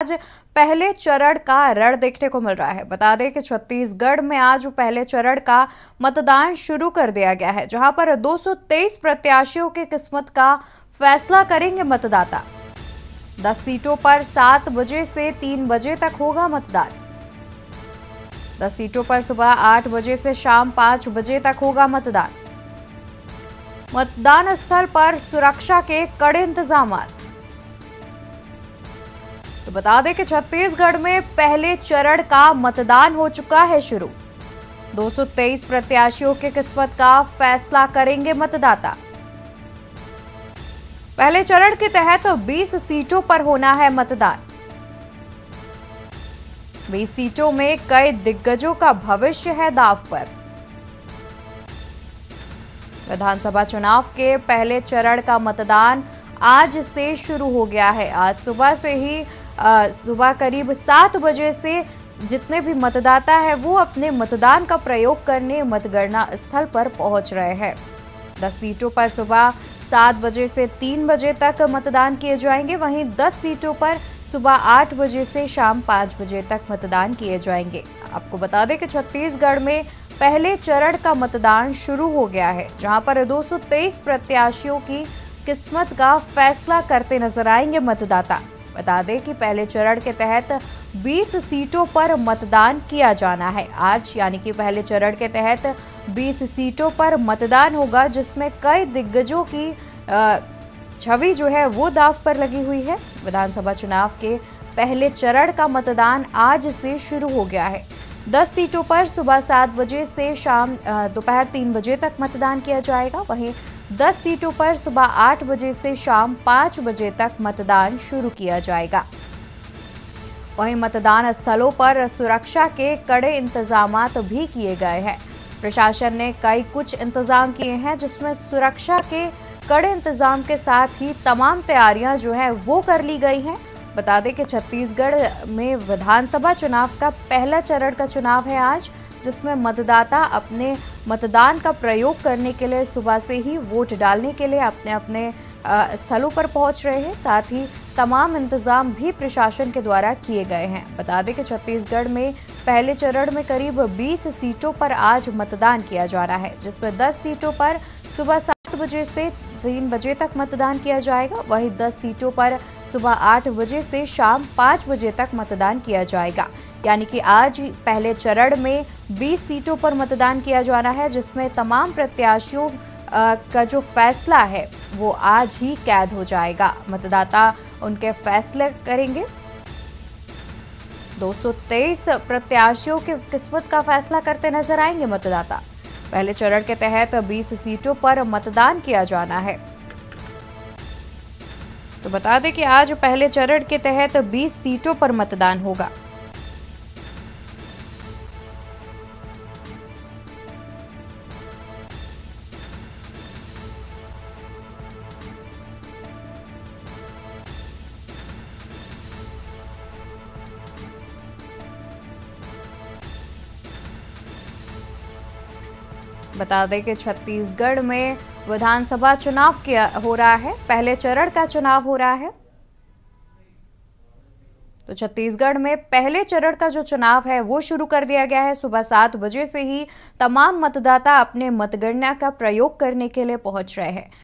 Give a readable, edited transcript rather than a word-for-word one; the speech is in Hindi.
पहले चरण का रण देखने को मिल रहा है। बता दें कि छत्तीसगढ़ में आज पहले चरण का मतदान शुरू कर दिया गया है, जहां पर 223 प्रत्याशियों की किस्मत का फैसला करेंगे मतदाता। 10 सीटों पर 7 बजे से 3 बजे तक होगा मतदान। 10 सीटों पर सुबह 8 बजे से शाम 5 बजे तक होगा मतदान। मतदान स्थल पर सुरक्षा के कड़े इंतजाम। तो बता दें कि छत्तीसगढ़ में पहले चरण का मतदान हो चुका है शुरू। 223 प्रत्याशियों की किस्मत का फैसला करेंगे मतदाता। पहले चरण के तहत 20 सीटों पर होना है मतदान। 20 सीटों में कई दिग्गजों का भविष्य है दांव पर। विधानसभा चुनाव के पहले चरण का मतदान आज से शुरू हो गया है। आज सुबह से ही सुबह करीब 7 बजे से जितने भी मतदाता हैं वो अपने मतदान का प्रयोग करने मतगणना स्थल पर पहुंच रहे हैं। 10 सीटों पर सुबह 7 बजे से 3 बजे तक मतदान किए जाएंगे। वहीं 10 सीटों पर सुबह 8 बजे से शाम 5 बजे तक मतदान किए जाएंगे। आपको बता दें कि छत्तीसगढ़ में पहले चरण का मतदान शुरू हो गया है, जहां पर 223 प्रत्याशियों की किस्मत का फैसला करते नजर आएंगे मतदाता। बता दें कि पहले चरण के तहत 20 सीटों पर मतदान किया जाना है। आज यानी कि पहले चरण के तहत 20 सीटों पर मतदान होगा, जिसमें कई दिग्गजों की छवि जो है वो दांव पर लगी हुई है। विधानसभा चुनाव के पहले चरण का मतदान आज से शुरू हो गया है। 10 सीटों पर सुबह 7 बजे से शाम दोपहर 3 बजे तक मतदान किया जाएगा। वहीं 10 सीटों पर सुबह 8 बजे से शाम 5 बजे तक मतदान शुरू किया जाएगा। वहीं मतदान स्थलों पर सुरक्षा के कड़े इंतजामात भी किए गए हैं। प्रशासन ने कई कुछ इंतजाम किए हैं, जिसमें सुरक्षा के कड़े इंतजाम के साथ ही तमाम तैयारियां जो है वो कर ली गई हैं। बता दें कि छत्तीसगढ़ में विधानसभा चुनाव का पहला चरण का चुनाव है आज, जिसमें मतदाता अपने मतदान का प्रयोग करने के लिए सुबह से ही वोट डालने के लिए अपने अपने स्थलों पर पहुंच रहे हैं। साथ ही तमाम इंतजाम भी प्रशासन के द्वारा किए गए हैं। बता दें कि छत्तीसगढ़ में पहले चरण में करीब 20 सीटों पर आज मतदान किया जा रहा है, जिसमें 10 सीटों पर सुबह 7 बजे से 3 बजे तक मतदान किया जाएगा। वहीं 10 सीटों पर सुबह 8 बजे से शाम 5 बजे तक मतदान किया जाएगा। यानी कि आज पहले चरण में 20 सीटों पर मतदान किया जाना है, जिसमें तमाम प्रत्याशियों का जो फैसला है वो आज ही कैद हो जाएगा। मतदाता उनके फैसले करेंगे। 223 प्रत्याशियों की किस्मत का फैसला करते नजर आएंगे मतदाता। पहले चरण के तहत 20 सीटों पर मतदान किया जाना है। तो बता दें कि आज पहले चरण के तहत 20 सीटों पर मतदान होगा। बता दें कि छत्तीसगढ़ में विधानसभा चुनाव हो रहा है, पहले चरण का चुनाव हो रहा है। तो छत्तीसगढ़ में पहले चरण का जो चुनाव है वो शुरू कर दिया गया है। सुबह 7 बजे से ही तमाम मतदाता अपने मतगणना का प्रयोग करने के लिए पहुंच रहे हैं।